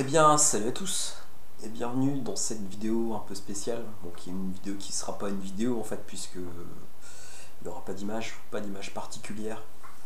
Eh bien, salut à tous et bienvenue dans cette vidéo un peu spéciale. Donc, qui est une vidéo qui ne sera pas une vidéo en fait, puisque il n'y aura pas d'image particulière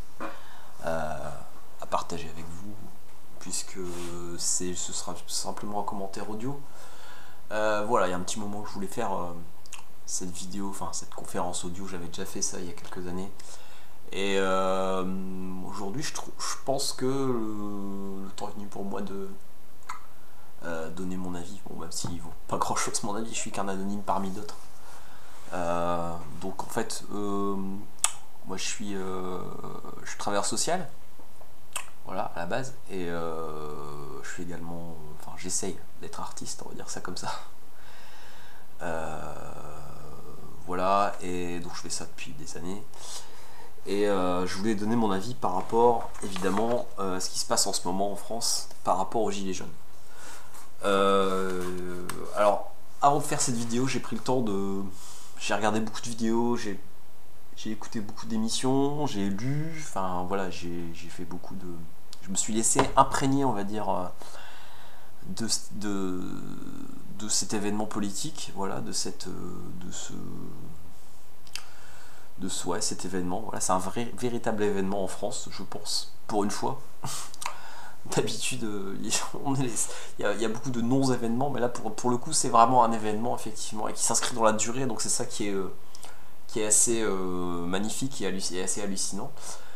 à partager avec vous, puisque ce sera simplement un commentaire audio. Voilà, il y a un petit moment que je voulais faire cette vidéo, enfin cette conférence audio. J'avais déjà fait ça il y a quelques années. Et aujourd'hui, je pense que le temps est venu pour moi de donner mon avis, bon, même s'il vaut pas grand chose mon avis, je suis qu'un anonyme parmi d'autres. Donc en fait, moi je suis travailleur social, voilà, à la base, et je suis également, enfin j'essaye d'être artiste, on va dire ça comme ça. Voilà, et donc je fais ça depuis des années. Et je voulais donner mon avis par rapport, évidemment, à ce qui se passe en ce moment en France, par rapport aux Gilets jaunes. Alors, avant de faire cette vidéo, j'ai pris le temps de... J'ai regardé beaucoup de vidéos, j'ai écouté beaucoup d'émissions, j'ai lu, enfin voilà, j'ai fait beaucoup de... Je me suis laissé imprégner, on va dire, de cet événement politique, voilà, ouais, cet événement. Voilà, c'est un véritable événement en France, je pense, pour une fois. D'habitude, il y a beaucoup de non-événements, mais là, pour le coup, c'est vraiment un événement, effectivement, et qui s'inscrit dans la durée, donc c'est ça qui est assez magnifique et assez hallucinant.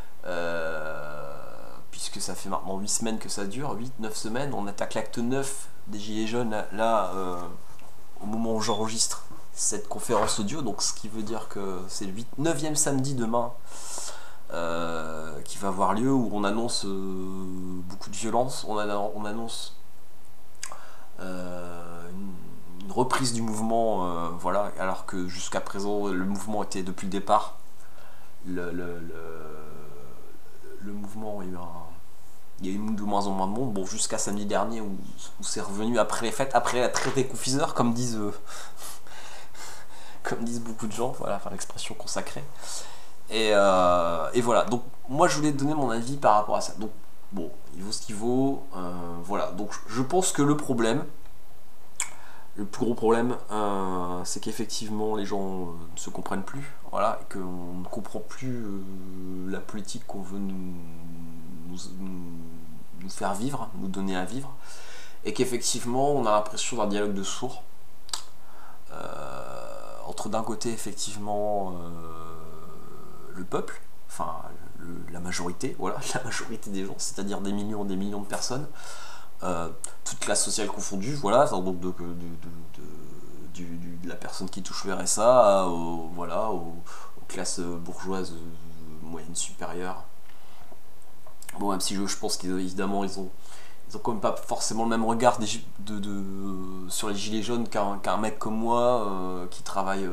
Puisque ça fait maintenant 8 semaines que ça dure, 8-9 semaines, on attaque l'acte 9 des Gilets jaunes, là, au moment où j'enregistre cette conférence audio, donc ce qui veut dire que c'est le 9e samedi demain qui va avoir lieu, où on annonce beaucoup de violence, on annonce une reprise du mouvement, voilà, alors que jusqu'à présent le mouvement était depuis le départ, le mouvement, il y a eu de moins en moins de monde, bon, jusqu'à samedi dernier où c'est revenu après les fêtes, après la traite des confiseurs, comme disent beaucoup de gens, voilà, enfin l'expression consacrée. Et voilà, donc moi je voulais te donner mon avis par rapport à ça. Donc bon, il vaut ce qu'il vaut, voilà. Donc je pense que le plus gros problème, c'est qu'effectivement les gens ne se comprennent plus, voilà, et qu'on ne comprend plus la politique qu'on veut nous faire vivre, nous donner à vivre, et qu'effectivement on a l'impression d'un dialogue de sourds, entre d'un côté effectivement le peuple, enfin la majorité, voilà, la majorité des gens, c'est-à-dire des millions de personnes, toute classe sociale confondue, voilà, donc de la personne qui touche le RSA voilà, aux classes bourgeoises moyennes supérieures. Bon, même si je pense qu'évidemment ils ont quand même pas forcément le même regard sur les gilets jaunes qu'un mec comme moi qui travaille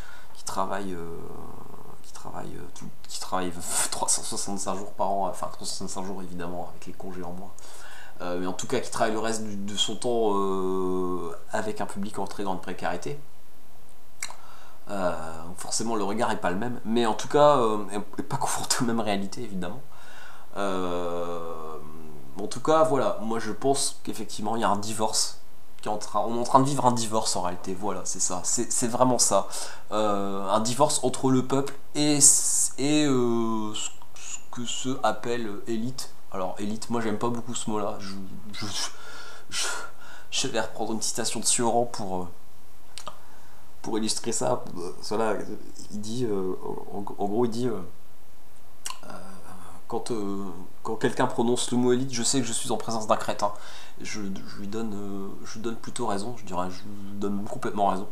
365 jours par an, enfin 365 jours évidemment avec les congés en moins, mais en tout cas qui travaille le reste de son temps avec un public en très grande précarité. Forcément le regard est pas le même, mais en tout cas n'est pas confronté aux mêmes réalités évidemment. En tout cas voilà, moi je pense qu'effectivement il y a un divorce on est en train de vivre un divorce en réalité, voilà, c'est ça, c'est vraiment ça, un divorce entre le peuple et ce que se appelle élite. Alors élite, moi j'aime pas beaucoup ce mot là, je vais reprendre une citation de Sioran pour illustrer ça. Voilà, il dit, en gros il dit quand quelqu'un prononce le mot élite, je sais que je suis en présence d'un crétin. Je lui donne plutôt raison, je dirais, je lui donne complètement raison.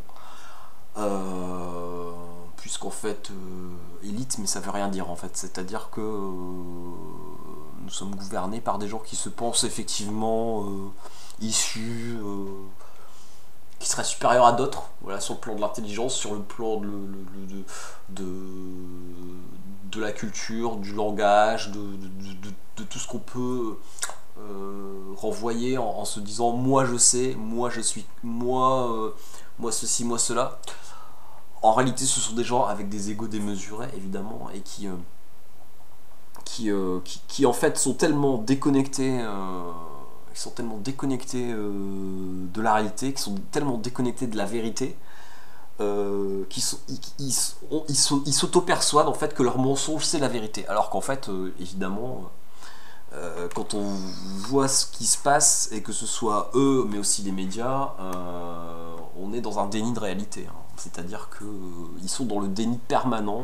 Puisqu'en fait, élite, mais ça veut rien dire en fait. C'est-à-dire que nous sommes gouvernés par des gens qui se pensent effectivement issus, qui seraient supérieurs à d'autres, voilà, sur le plan de l'intelligence, sur le plan de la culture, du langage, de tout ce qu'on peut renvoyer en se disant moi je sais, moi je suis, moi ceci, moi cela. En réalité ce sont des gens avec des égos démesurés évidemment, et qui en fait sont tellement déconnectés tellement déconnectés de la réalité, qui sont tellement déconnectés de la vérité, ils s'auto-persuadent en fait que leur mensonge c'est la vérité. Alors qu'en fait, évidemment, quand on voit ce qui se passe, et que ce soit eux, mais aussi les médias, on est dans un déni de réalité. Hein. C'est-à-dire qu'ils sont dans le déni permanent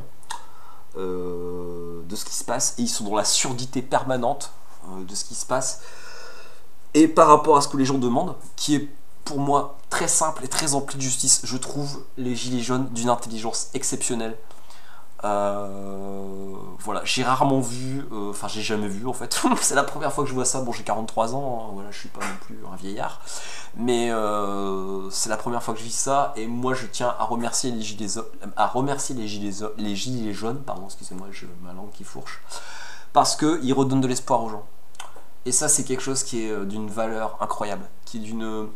de ce qui se passe, et ils sont dans la surdité permanente de ce qui se passe. Et par rapport à ce que les gens demandent, qui est pour moi très simple et très empli de justice, je trouve les gilets jaunes d'une intelligence exceptionnelle. Voilà, j'ai rarement vu, enfin j'ai jamais vu en fait, c'est la première fois que je vois ça. Bon, j'ai 43 ans, hein, voilà, je suis pas non plus un vieillard, mais c'est la première fois que je vis ça, et moi je tiens à remercier les gilets jaunes, pardon, excusez-moi, ma langue qui fourche, parce qu'ils redonnent de l'espoir aux gens. Et ça, c'est quelque chose qui est d'une valeur incroyable, qui est d'une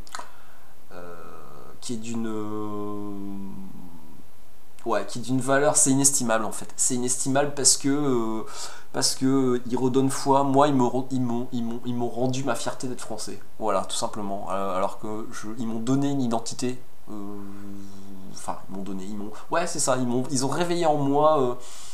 valeur, c'est inestimable en fait. C'est inestimable parce que ils redonnent foi. Moi, ils m'ont rendu ma fierté d'être français. Voilà, tout simplement. Alors que ils m'ont donné une identité. Enfin, ouais, c'est ça. Ils ont réveillé en moi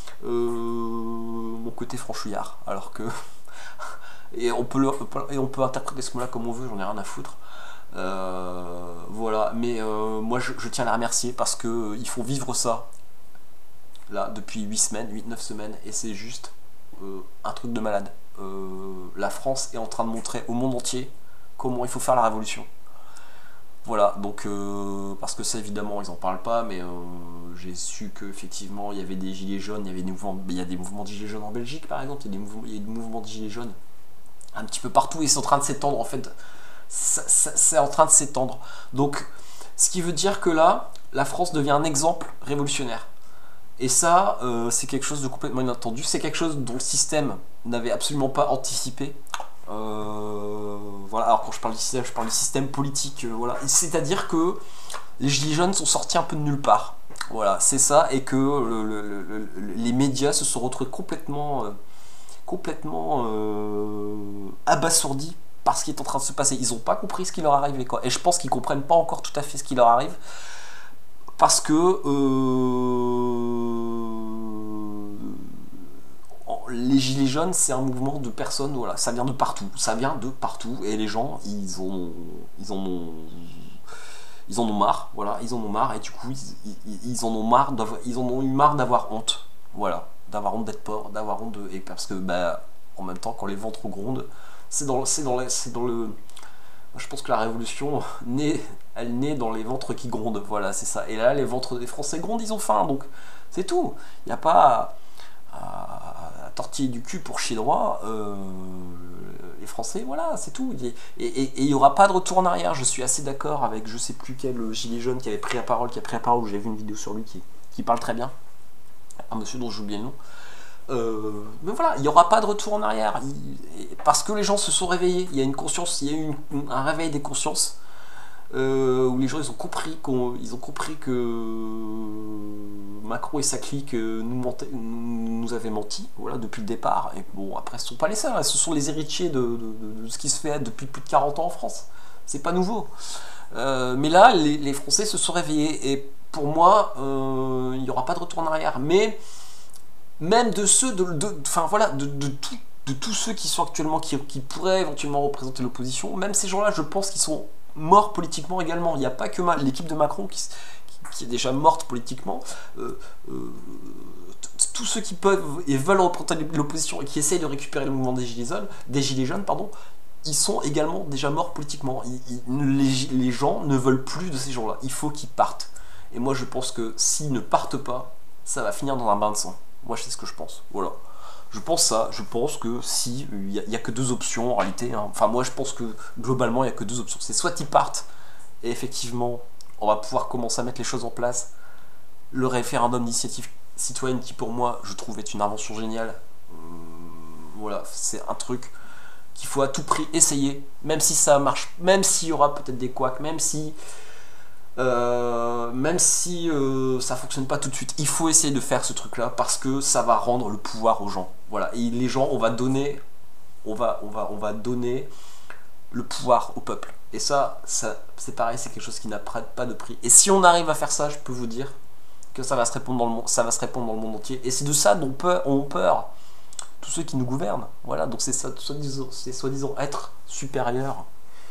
mon côté franchouillard. Alors que et on peut interpréter ce mot-là comme on veut. J'en ai rien à foutre. Voilà, mais moi je tiens à les remercier parce que ils font vivre ça là depuis 8-9 semaines, et c'est juste un truc de malade. La France est en train de montrer au monde entier comment il faut faire la révolution. Voilà, donc parce que ça évidemment ils en parlent pas, mais j'ai su qu'effectivement il y avait des gilets jaunes, il y a des mouvements de gilets jaunes en Belgique par exemple, il y a des mouvements de gilets jaunes un petit peu partout, et c'est en train de s'étendre en fait. C'est en train de s'étendre. Donc, ce qui veut dire que là, la France devient un exemple révolutionnaire. Et ça, c'est quelque chose de complètement inattendu. C'est quelque chose dont le système n'avait absolument pas anticipé. Voilà. Alors quand je parle du système, je parle du système politique. Voilà. C'est-à-dire que les gilets jaunes sont sortis un peu de nulle part. Voilà, c'est ça, et que les médias se sont retrouvés complètement abasourdis par ce qui est en train de se passer. Ils n'ont pas compris ce qui leur arrivait, quoi. Et je pense qu'ils comprennent pas encore tout à fait ce qui leur arrive, parce que les gilets jaunes, c'est un mouvement de personnes, voilà, ça vient de partout, et les gens, ils en ont marre, voilà, ils en ont marre, et du coup, ils en ont eu marre d'avoir honte, voilà, d'avoir honte d'être pauvre, d'avoir honte et parce que, en même temps, quand les ventres grondent, c'est dans le. Je pense que la révolution elle naît dans les ventres qui grondent, voilà, c'est ça. Et là, les ventres des Français grondent, ils ont faim, donc c'est tout. Il n'y a pas à tortiller du cul pour chier droit. Les Français, voilà, c'est tout. Et il n'y aura pas de retour en arrière. Je suis assez d'accord avec je sais plus quel gilet jaune qui a pris la parole, j'ai vu une vidéo sur lui qui parle très bien. Un monsieur dont j'ai oublié le nom. Mais voilà, il n'y aura pas de retour en arrière, parce que les gens se sont réveillés. Il y a une conscience, il y a eu un réveil des consciences, où les gens ils ont compris que Macron et sa clique nous avaient menti, voilà, depuis le départ. Et bon, après ce ne sont pas les seuls, hein, ce sont les héritiers de ce qui se fait depuis plus de 40 ans en France. C'est pas nouveau. Mais là, les Français se sont réveillés, et pour moi, il n'y aura pas de retour en arrière. Mais même de ceux de tous ceux qui sont actuellement, qui pourraient éventuellement représenter l'opposition, même ces gens-là, je pense qu'ils sont morts politiquement également. Il n'y a pas que l'équipe de Macron qui est déjà morte politiquement. Tous ceux qui peuvent et veulent représenter l'opposition et qui essayent de récupérer le mouvement des gilets jaunes, ils sont également déjà morts politiquement. Les gens ne veulent plus de ces gens-là. Il faut qu'ils partent. Et moi, je pense que s'ils ne partent pas, ça va finir dans un bain de sang. Moi, c'est ce que je pense. Voilà. Je pense ça. Je pense que si il y a que deux options en réalité. Hein. Enfin, moi, je pense que globalement, il y a que deux options. C'est soit ils partent et effectivement, on va pouvoir commencer à mettre les choses en place. Le référendum d'initiative citoyenne, qui pour moi, je trouve est une invention géniale. Voilà, c'est un truc qu'il faut à tout prix essayer, même si ça marche, même s'il y aura peut-être des couacs, même si ça fonctionne pas tout de suite, il faut essayer de faire ce truc là, parce que ça va rendre le pouvoir aux gens. Voilà, et les gens, on va donner le pouvoir au peuple. Et ça c'est pareil, c'est quelque chose qui n'a pas de prix. Et si on arrive à faire ça, je peux vous dire que ça va se répandre dans le monde, ça va se répandre dans le monde entier. Et c'est de ça dont ont peur tous ceux qui nous gouvernent. Voilà, donc c'est ça, soi-disant être supérieur,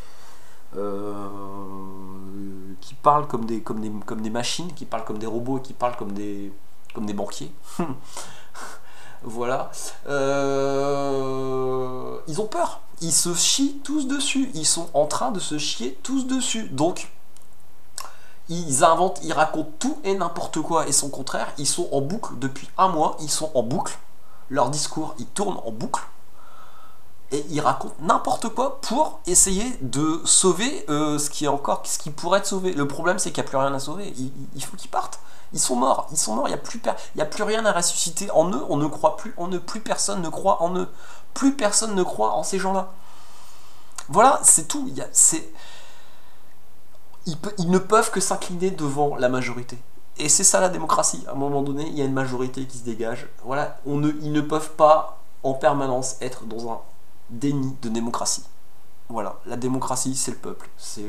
qui parlent comme des machines, qui parlent comme des robots, qui parlent comme des banquiers. Voilà. Ils ont peur. Ils se chient tous dessus. Ils sont en train de se chier tous dessus. Donc, ils inventent, ils racontent tout et n'importe quoi et son contraire. Ils sont en boucle depuis un mois. Ils sont en boucle. Leur discours, ils tournent en boucle. Et ils racontent n'importe quoi pour essayer de sauver ce qui pourrait être sauvé. Le problème, c'est qu'il n'y a plus rien à sauver. Il faut qu'ils partent. Ils sont morts. Il n'y a plus rien à ressusciter en eux. On ne croit plus en eux. Plus personne ne croit en eux. Plus personne ne croit en ces gens-là. Voilà, c'est tout. Ils ne peuvent que s'incliner devant la majorité. Et c'est ça la démocratie. À un moment donné, il y a une majorité qui se dégage. Voilà, ils ne peuvent pas en permanence être dans un déni de démocratie. Voilà, la démocratie, c'est le peuple. C'est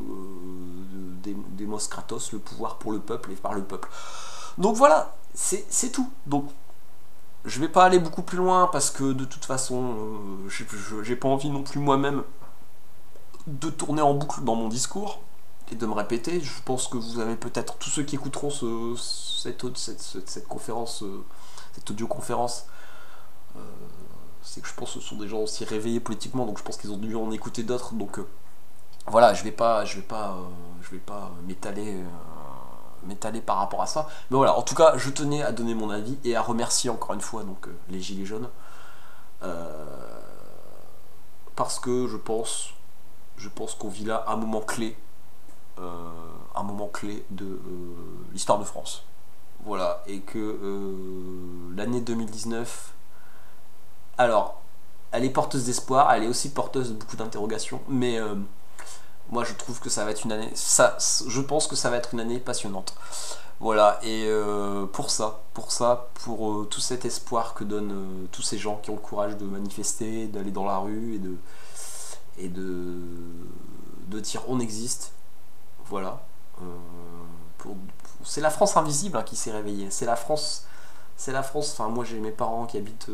Demos Kratos, le pouvoir pour le peuple et par le peuple. Donc voilà, c'est tout. Donc, je vais pas aller beaucoup plus loin parce que de toute façon, j'ai pas envie non plus moi-même de tourner en boucle dans mon discours et de me répéter. Je pense que vous avez peut-être, tous ceux qui écouteront cette conférence, cette audioconférence, c'est que je pense que ce sont des gens aussi réveillés politiquement, donc je pense qu'ils ont dû en écouter d'autres. Donc voilà, je vais pas m'étaler par rapport à ça. Mais voilà, en tout cas, je tenais à donner mon avis et à remercier encore une fois donc les Gilets jaunes, parce que je pense qu'on vit là un moment clé de l'histoire de France. Voilà, et que l'année 2019, alors, elle est porteuse d'espoir, elle est aussi porteuse de beaucoup d'interrogations, mais moi je trouve que ça va être une année, je pense que ça va être une année passionnante. Voilà, et pour tout cet espoir que donnent tous ces gens qui ont le courage de manifester, d'aller dans la rue et de dire on existe. Voilà. C'est la France invisible qui s'est réveillée. C'est la France. Enfin moi j'ai mes parents qui habitent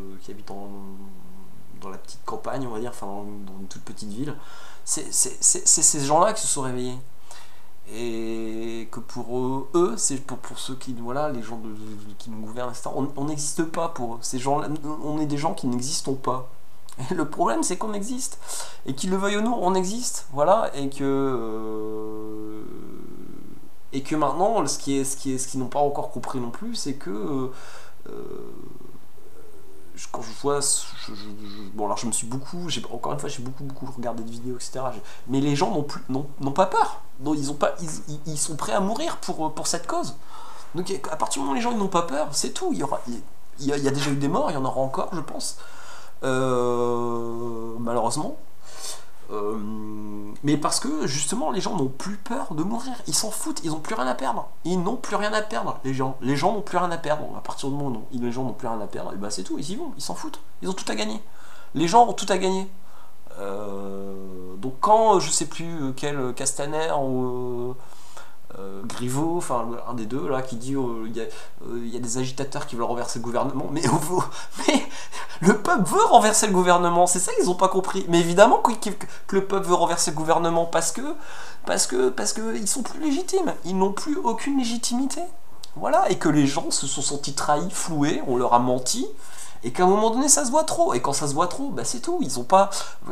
dans la petite campagne, on va dire, enfin dans une toute petite ville. C'est ces gens-là qui se sont réveillés. Et que pour eux, c'est pour ceux qui, voilà, les gens qui nous gouvernent, etc., on n'existe pas pour eux. Ces gens-là, on est des gens qui n'existons pas. Et le problème, c'est qu'on existe. Et qu'ils le veuillent ou non, on existe. Voilà. Et que maintenant, ce qu'ils n'ont pas encore compris non plus, c'est que quand je vois, bon alors je me suis beaucoup, encore une fois j'ai beaucoup regardé de vidéos, etc. Mais les gens n'ont pas peur. Donc, ils sont prêts à mourir pour cette cause. Donc à partir du moment où les gens n'ont pas peur, c'est tout. Il y a déjà eu des morts, il y en aura encore, je pense. Malheureusement. Mais parce que justement les gens n'ont plus peur de mourir, ils s'en foutent, ils n'ont plus rien à perdre, ils n'ont plus rien à perdre, les gens n'ont plus rien à perdre. À partir du moment où les gens n'ont plus rien à perdre, et bah c'est tout, ils y vont, ils s'en foutent, ils ont tout à gagner, les gens ont tout à gagner. Donc quand je sais plus quel Castaner ou Griveaux, enfin un des deux là, qui dit il y a des agitateurs qui veulent renverser le gouvernement, mais le peuple veut renverser le gouvernement, c'est ça qu'ils n'ont pas compris. Mais évidemment que le peuple veut renverser le gouvernement parce que ils sont plus légitimes, ils n'ont plus aucune légitimité. Voilà, et que les gens se sont sentis trahis, floués, on leur a menti, et qu'à un moment donné ça se voit trop, et quand ça se voit trop, bah c'est tout, ils ont pas.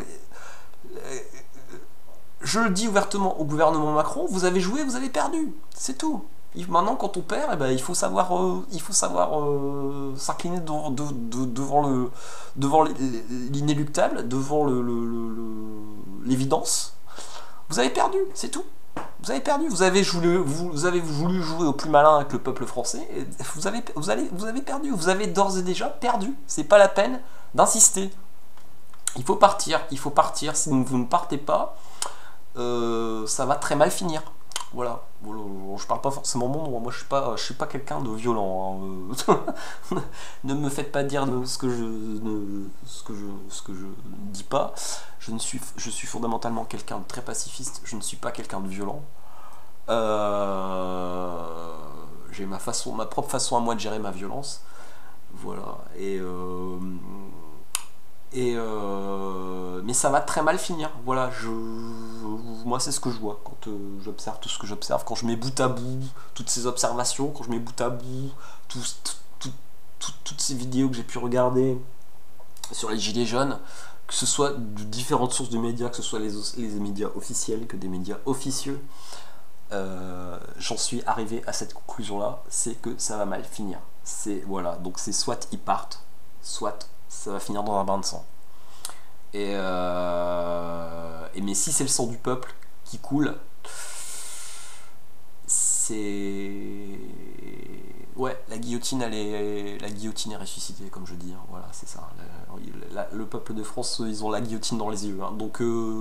Je le dis ouvertement au gouvernement Macron, vous avez joué, vous avez perdu, c'est tout. Maintenant, quand on perd, eh ben, il faut savoir s'incliner devant l'inéluctable, devant l'évidence. Vous avez perdu, c'est tout. Vous avez perdu. Vous avez voulu jouer au plus malin avec le peuple français. Et vous avez perdu. Vous avez d'ores et déjà perdu. C'est pas la peine d'insister. Il faut partir. Si vous ne partez pas, ça va très mal finir. Voilà. Je parle pas forcément mon nom. Moi, je suis pas quelqu'un de violent. Hein. Ne me faites pas dire ce que je dis pas. je suis fondamentalement quelqu'un de très pacifiste, je ne suis pas quelqu'un de violent. J'ai ma propre façon à moi de gérer ma violence. Voilà. Mais ça va très mal finir. Voilà, moi c'est ce que je vois quand j'observe tout ce que j'observe, quand je mets bout à bout toutes ces observations, quand je mets bout à bout toutes ces vidéos que j'ai pu regarder sur les gilets jaunes, que ce soit de différentes sources de médias, que ce soit les médias officiels que des médias officieux, j'en suis arrivé à cette conclusion là, c'est que ça va mal finir. Voilà, donc c'est soit ils partent, soit ça va finir dans un bain de sang. Mais si c'est le sang du peuple qui coule, c'est... Ouais, la guillotine est ressuscitée, comme je dis, hein. Voilà, c'est ça. Le peuple de France, ils ont la guillotine dans les yeux, hein. Donc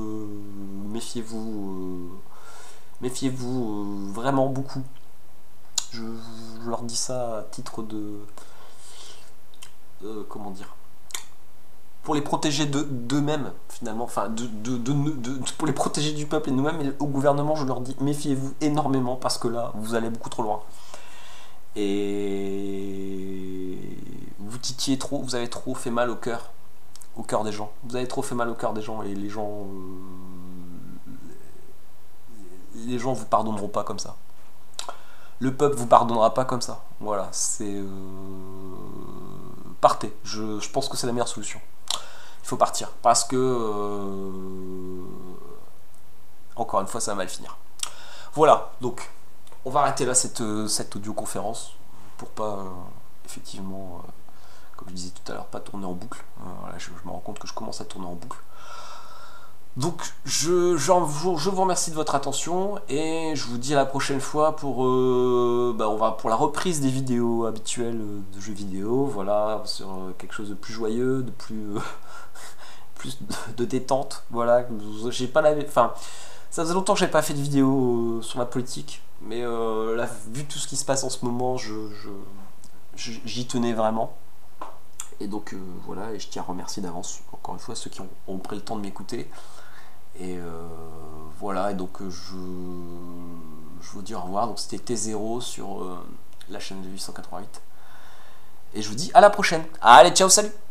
méfiez-vous vraiment beaucoup. Je leur dis ça à titre de... comment dire, pour les protéger d'eux-mêmes, finalement, enfin, pour les protéger du peuple et de nous-mêmes, et au gouvernement, je leur dis, méfiez-vous énormément, parce que là, vous allez beaucoup trop loin. Et vous titillez trop, vous avez trop fait mal au cœur des gens. Vous avez trop fait mal au cœur des gens, et les gens vous pardonneront pas comme ça. Le peuple vous pardonnera pas comme ça. Voilà, c'est... Partez, je pense que c'est la meilleure solution. Il faut partir, parce que encore une fois ça va mal finir. Voilà, donc on va arrêter là cette audioconférence pour pas effectivement, comme je disais tout à l'heure, pas tourner en boucle. Voilà, je me rends compte que je commence à tourner en boucle. Donc je vous remercie de votre attention, et je vous dis à la prochaine fois pour la reprise des vidéos habituelles de jeux vidéo, voilà, sur quelque chose de plus joyeux, de plus de détente. Voilà, j'ai pas enfin, ça faisait longtemps que j'avais pas fait de vidéo sur la politique, mais là, vu tout ce qui se passe en ce moment, j'y tenais vraiment. Et donc voilà, et je tiens à remercier d'avance encore une fois ceux qui ont pris le temps de m'écouter. Et voilà, et donc je vous dis au revoir. Donc c'était T0 sur la chaîne de 888. Et je vous dis à la prochaine. Allez, ciao, salut!